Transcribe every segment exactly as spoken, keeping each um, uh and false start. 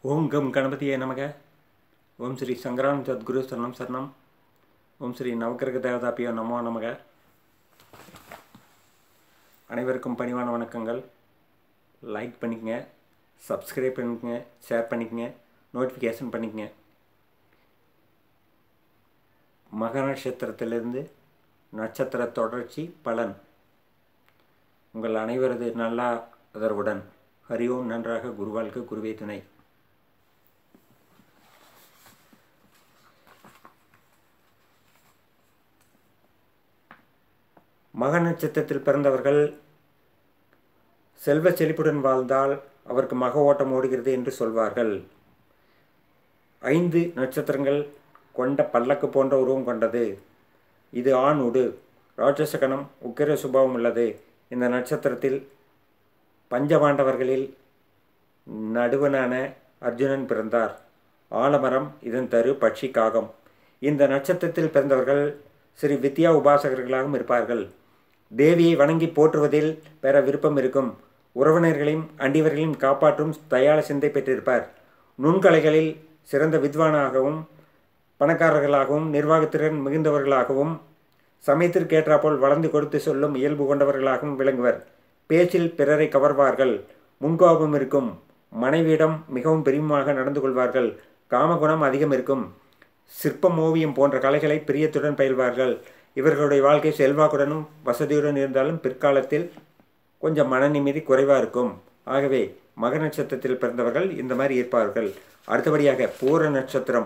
ஓம் come கணபதியே நமக. ஓம் ஸ்ரீ சங்கராம் சத்குரு சரணம் சரணம். ஓம் ஸ்ரீ நவக்கிரக தேவதாபியோ நமோ நமக. அனைவருக்கும் பணிவான வணக்கங்கள். லைக் பண்ணிக்கங்க, சப்ஸ்கிரைப் பண்ணிக்கங்க, ஷேர் பண்ணிக்கங்க, நோட்டிஃபிகேஷன் பண்ணிக்கங்க. மக நட்சத்திரத்திலிருந்து நட்சத்திர தொடர்ச்சி பலன் உங்கள் அனைவரது நல்ல ஆதரவுடன் ஹரி ஓம். நன்றாக குருவாழ்க, குருவே துணை. மக நட்சத்திரத்தில் பிறந்தவர்கள் செல்வ செழிப்புடன் வாழ்ந்தால் அவருக்கு மக ஓட்டம் ஓடுகிறது என்று சொல்வார்கள். ஐந்து நட்சத்திரங்கள் கொண்ட பல்லக்கு போன்ற உருவம் கொண்டது. இது ஆண் உடு. ராட்சசகணம் உக்கிர சுபாவம் உள்ளது. இந்த நட்சத்திரத்தில் பஞ்சபாண்டவர்களில் நடுவனான அர்ஜுனன் பிறந்தார். ஆலமரம் இதன் தரு பட்சி காகம். இந்த நட்சத்திரத்தில் பிறந்தவர்கள் ஸ்ரீ வித்யா உபாசகர்களாகவும் இருப்பார்கள். தேவியை வணங்கி போற்றுவதில் பெற விருப்பம் இருக்கும். உறவினர்களையும் அண்டிவர்களையும் காப்பாற்றும் தயாள சிந்தை பெற்றிருப்பார். நுண்கலைகளில் சிறந்த வித்வானாகவும் பணக்காரர்களாகவும் நிர்வாகத்திறன் மிகுந்தவர்களாகவும் சமயத்திற்கேற்றாப்போல் வளர்ந்து கொடுத்து சொல்லும் இயல்பு கொண்டவர்களாகவும் விளங்குவர். பேச்சில் பிறரை கவர்வார்கள். முன்கோபம் இருக்கும். மனைவியிடம் மிகவும் பிரியமாக நடந்து கொள்வார்கள். காமகுணம் அதிகம் இருக்கும். சிற்பம், ஓவியம் போன்ற கலைகளை பிரியத்துடன் பயில்வார்கள். இவர்களுடைய வாழ்க்கை செல்வாக்குடனும் வசதியுடன் இருந்தாலும் பிற்காலத்தில் கொஞ்சம் மன நிம்மதி குறைவாக இருக்கும். ஆகவே மக நட்சத்திரத்தில் பிறந்தவர்கள் இந்த மாதிரி இருப்பார்கள். அடுத்தபடியாக பூர நட்சத்திரம்.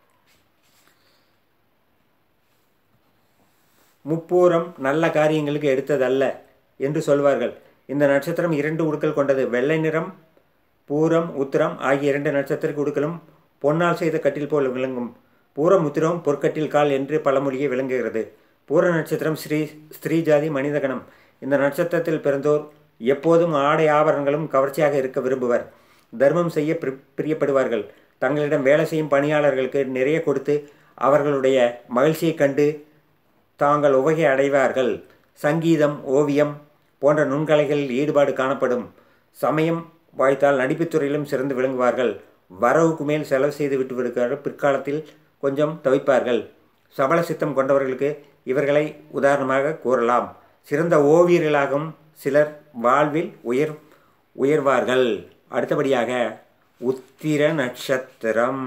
முப்பூரம் நல்ல காரியங்களுக்கு எடுத்ததல்ல என்று சொல்வார்கள். இந்த நட்சத்திரம் இரண்டு உடுக்கல் கொண்டது. வெள்ளை நிறம். பூரம் உத்திரம் ஆகிய இரண்டு நட்சத்திர உடுக்கலும் பொன்னால் செய்த கட்டில் போல் விளங்கும். பூரம் உத்திரம் பொற்கட்டில் கால் என்று பழமொழியை விளங்குகிறது. பூர நட்சத்திரம் ஸ்ரீ ஸ்திரீ ஜாதி மனிதகணம். இந்த நட்சத்திரத்தில் பிறந்தோர் எப்போதும் ஆடை ஆபரணங்களும் கவர்ச்சியாக இருக்க விரும்புவர். தர்மம் செய்ய பிரி பிரியப்படுவார்கள். தங்களிடம் வேலை செய்யும் பணியாளர்களுக்கு நிறைய கொடுத்து அவர்களுடைய மகிழ்ச்சியை கண்டு தாங்கள் உவகை அடைவார்கள். சங்கீதம், ஓவியம் போன்ற நுண்கலைகளில் ஈடுபாடு காணப்படும். சமயம் வாய்த்தால் நடிப்புத்துறையிலும் சிறந்து விளங்குவார்கள். வரவுக்கு மேல் செலவு செய்து விட்டு விடுகிறார்கள். பிற்காலத்தில் கொஞ்சம் தவிப்பார்கள். சபல சித்தம் கொண்டவர்களுக்கு இவர்களை உதாரணமாக கூறலாம். சிறந்த ஓவியர்களாகவும் சிலர் வாழ்வில் உயர் உயர்வார்கள். அடுத்தபடியாக உத்திர நட்சத்திரம்.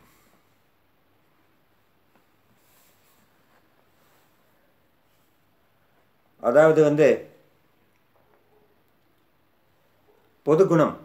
அதாவது வந்து பொதுகுணம்,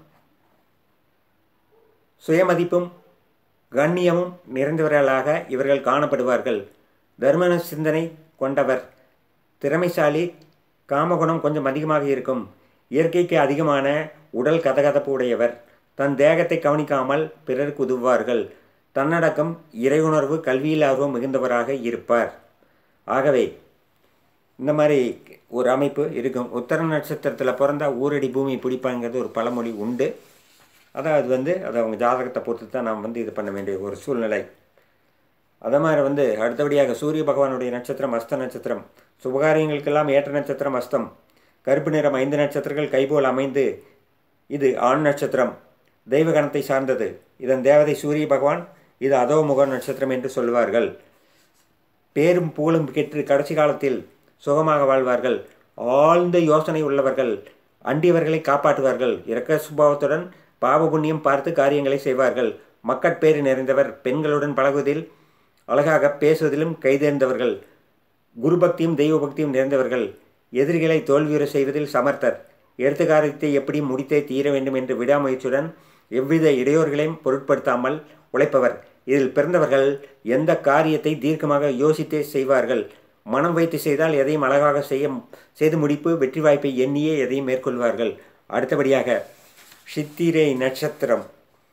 சுயமதிப்பும் கண்ணியமும் நிறைந்தவர்களாக இவர்கள் காணப்படுவார்கள். தர்ம சிந்தனை கொண்டவர். திறமைசாலி. காமகுணம் கொஞ்சம் அதிகமாக இருக்கும். இயற்கைக்கு அதிகமான உடல் கதகதப்பு உடையவர். தன் தேகத்தை கவனிக்காமல் பிறருக்கு உதவுவார்கள். தன்னடக்கம், இறையுணர்வு, கல்வியில் ஆர்வம் மிகுந்தவராக இருப்பார். ஆகவே இந்த மாதிரி ஒரு அமைப்பு இருக்கும். உத்தர நட்சத்திரத்தில் பிறந்தா ஊரடி பூமி பிடிப்பாங்கிறது ஒரு பழமொழி உண்டு. அதாவது வந்து அதை அவங்க ஜாதகத்தை பொறுத்து தான் நாம் வந்து இது பண்ண வேண்டிய ஒரு சூழ்நிலை. அதே மாதிரி வந்து அடுத்தபடியாக சூரிய பகவானுடைய நட்சத்திரம் அஸ்த நட்சத்திரம். சுபகாரியங்களுக்கெல்லாம் ஏற்ற நட்சத்திரம் அஸ்தம். கருப்பு நிறம். ஐந்து நட்சத்திரங்கள் கைபோல் அமைந்து இது ஆண் நட்சத்திரம். தெய்வகணத்தை சார்ந்தது. இதன் தேவதை சூரிய பகவான். இது அதோமுக நட்சத்திரம் என்று சொல்வார்கள். பேரும் புகழும் கெற்று கடைசி காலத்தில் சுகமாக வாழ்வார்கள். ஆழ்ந்த யோசனை உள்ளவர்கள். அண்டியவர்களை காப்பாற்றுவார்கள். இரக்க சுபாவத்துடன் பாவ புண்ணியம் பார்த்து காரியங்களை செய்வார்கள். மக்கட்பேறு நிறைந்தவர். பெண்களுடன் பழகுவதில் அழகாக பேசுவதிலும் கைதேர்ந்தவர்கள். குருபக்தியும் தெய்வ பக்தியும் நிறைந்தவர்கள். எதிரிகளை தோல்வியுற செய்வதில் சமர்த்தர். எடுத்த காரியத்தை எப்படி முடித்தே தீர வேண்டும் என்று விடாமுயற்சியுடன் எவ்வித இடையூறுகளையும் பொருட்படுத்தாமல் உழைப்பவர். இதில் பிறந்தவர்கள் எந்த காரியத்தை தீர்க்கமாக யோசித்தே செய்வார்கள். மனம் வைத்து செய்தால் எதையும் அழகாக செய்ய செய்து முடிப்பு வெற்றி வாய்ப்பை எண்ணியே எதையும் மேற்கொள்வார்கள். அடுத்தபடியாக சித்திரை நட்சத்திரம்.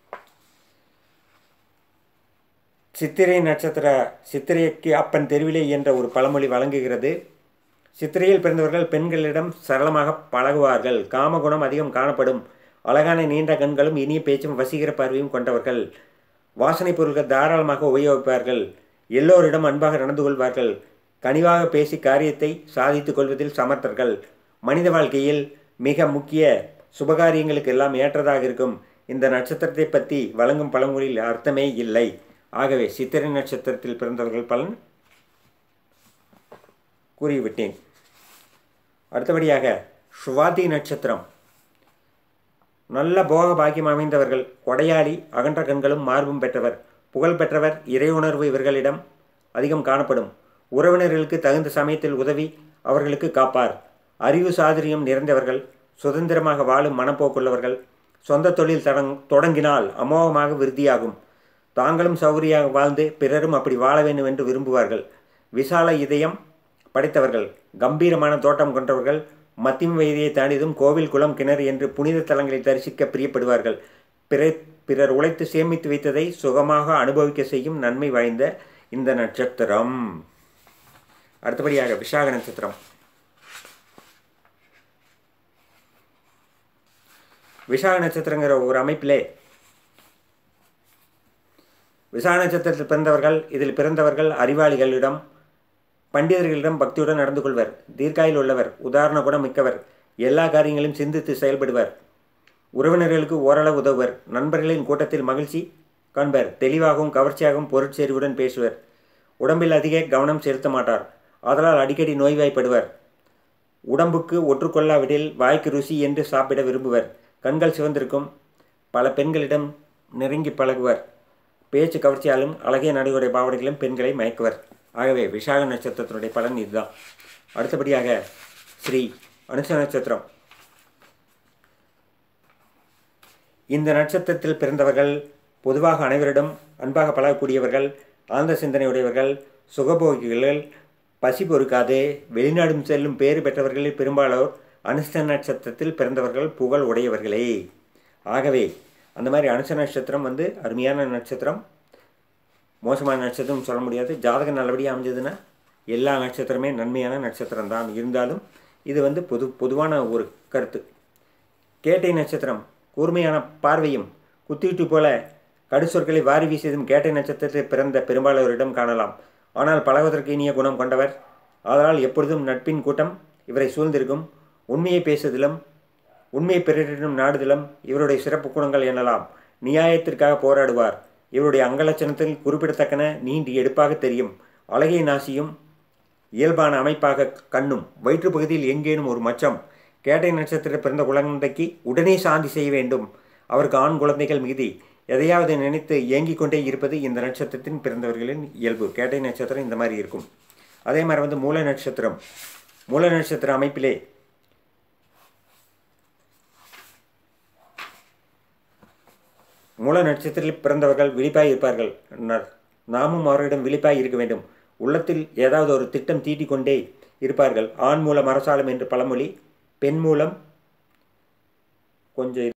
சித்திரை நட்சத்திர சித்திரைக்கு அப்பன் தெருவிலே என்ற ஒரு பழமொழி வழங்குகிறது. சித்திரையில் பிறந்தவர்கள் பெண்களிடம் சரளமாக பழகுவார்கள். காமகுணம் அதிகம் காணப்படும். அழகான நீண்ட கண்களும் இனிய பேச்சும் வசீகர பார்வையும் கொண்டவர்கள். வாசனை பொருட்கள் தாராளமாக உபயோகிப்பார்கள். எல்லோரிடம் அன்பாக நடந்து கொள்வார்கள். கனிவாக பேசி காரியத்தை சாதித்துக் கொள்வதில் சமர்த்தர்கள். மனித வாழ்க்கையில் மிக முக்கிய சுபகாரியங்களுக்கு எல்லாம் ஏற்றதாக இருக்கும். இந்த நட்சத்திரத்தை பற்றி வழங்கும் பழமொழியில் அர்த்தமே இல்லை. ஆகவே சித்திரை நட்சத்திரத்தில் பிறந்தவர்கள் பலன் கூறிவிட்டேன். அடுத்தபடியாக சுவாதி நட்சத்திரம். நல்ல போக பாக்கியம் அமைந்தவர்கள், கொடையாளி, அகன்ற கண்களும் மார்பும் பெற்றவர், புகழ் பெற்றவர், இறையுணர்வு இவர்களிடம் அதிகம் காணப்படும். உறவினர்களுக்கு தகுந்த சமயத்தில் உதவி அவர்களுக்கு காப்பார். அறிவு சாதுரியம் நிறைந்தவர்கள், சுதந்திரமாக வாழும் மனப்போக்குள்ளவர்கள், சொந்த தொழில் தடங் தொடங்கினால் அமோகமாக விருத்தியாகும். தாங்களும் சௌகரியாக வாழ்ந்து பிறரும் அப்படி வாழ வேண்டும் என்று விரும்புவார்கள். விசால இதயம் படைத்தவர்கள், கம்பீரமான தோட்டம் கொண்டவர்கள், மத்திய வயதியை தாண்டியதும் கோவில், குளம், கிணறு என்று புனித தலங்களை தரிசிக்க பிரியப்படுவார்கள். பிற பிறர் உழைத்து சேமித்து வைத்ததை சுகமாக அனுபவிக்க செய்யும் நன்மை வாய்ந்த இந்த நட்சத்திரம். அடுத்தபடியாக விசாக நட்சத்திரம். விசாக நட்சத்திரங்கிற ஒரு அமைப்பிலே விசாக நட்சத்திரத்தில் பிறந்தவர்கள் இதில் பிறந்தவர்கள் அறிவாளிகளிடம், பண்டிதர்களிடம் பக்தியுடன் நடந்து கொள்வர். தீர்க்காயில் உள்ளவர், உதாரண குணம் மிக்கவர், எல்லா காரியங்களையும் சிந்தித்து செயல்படுவர். உறவினர்களுக்கு ஓரளவு உதவுவர். நண்பர்களின் கூட்டத்தில் மகிழ்ச்சி காண்பர். தெளிவாகவும் கவர்ச்சியாகவும் பொருட்செறிவுடன் பேசுவர். உடம்பில் அதிக கவனம் செலுத்த மாட்டார். ஆதலால் அடிக்கடி நோய்வாய்ப்படுவர். உடம்புக்கு ஒற்றுக்கொள்ளாவிடில் வாய்க்கு ருசி என்று சாப்பிட விரும்புவர். கண்கள் சிவந்திருக்கும். பல பெண்களிடம் நெருங்கி பழகுவர். பேச்சு கவர்ச்சியாலும் அழகிய நடைமுறை பாவனைகளும் பெண்களை மயக்குவர். ஆகவே விசாக நட்சத்திரத்தினுடைய பலன் இதுதான். அடுத்தபடியாக ஸ்ரீ அனுஷ நட்சத்திரம். இந்த நட்சத்திரத்தில் பிறந்தவர்கள் பொதுவாக அனைவரிடம் அன்பாக பழகக்கூடியவர்கள், ஆழ்ந்த சிந்தனையுடையவர்கள், சுகபோகிகள், பசி பொறுக்காது வெளிநாடும் செல்லும் பேறு பெற்றவர்களில் பெரும்பாலோர் அனுஷ நட்சத்திரத்தில் பிறந்தவர்கள் புகழ் உடையவர்களே. ஆகவே அந்த மாதிரி அனுஷ நட்சத்திரம் வந்து அருமையான நட்சத்திரம். மோசமான நட்சத்திரம் சொல்ல முடியாது. ஜாதகம் நல்லபடியாக அமைஞ்சதுன்னா எல்லா நட்சத்திரமே நன்மையான நட்சத்திரம் தான். இருந்தாலும் இது வந்து பொது பொதுவான ஒரு கருத்து. கேட்டை நட்சத்திரம். கூர்மையான பார்வையும் குத்திட்டு போல கடுசொற்களை வாரி வீசியதும் கேட்டை நட்சத்திரத்தில் பிறந்த பெரும்பாலோரிடம் காணலாம். ஆனால் பழகுவதற்கு இனிய குணம் கொண்டவர். அதனால் எப்பொழுதும் நட்பின் கூட்டம் இவரை சூழ்ந்திருக்கும். உண்மையை பேசுதலும் உண்மையை பிறரிடம் நாடுதலும் இவருடைய சிறப்பு குணங்கள் எனலாம். நியாயத்திற்காக போராடுவார். இவருடைய அங்கலட்சணத்தில் குறிப்பிடத்தக்கன நீண்டி எடுப்பாக தெரியும். அழகிய நாசியும் இயல்பான அமைப்பாக கண்ணும். வயிற்று பகுதியில் எங்கேனும் ஒரு மச்சம். கேட்டை நட்சத்திரத்தில் பிறந்த குழந்தைக்கு உடனே சாந்தி செய்ய வேண்டும். அவருக்கு ஆண் குழந்தைகள் மிகுதி. எதையாவது நினைத்து ஏங்கிக் கொண்டே இருப்பது இந்த நட்சத்திரத்தின் பிறந்தவர்களின் இயல்பு. கேட்டை நட்சத்திரம் இந்த மாதிரி இருக்கும். அதே மாதிரி வந்து மூல நட்சத்திரம். மூல நட்சத்திர அமைப்பிலே மூல நட்சத்திரத்தில் பிறந்தவர்கள் விழிப்பாய் இருப்பார்கள். நாமும் அவர்களிடம் விழிப்பாய் இருக்க வேண்டும். உள்ளத்தில் ஏதாவது ஒரு திட்டம் தீட்டிக் கொண்டே இருப்பார்கள். ஆண் மூலம் அரசாலம் என்று பழமொழி. பெண் மூலம் கொஞ்சம்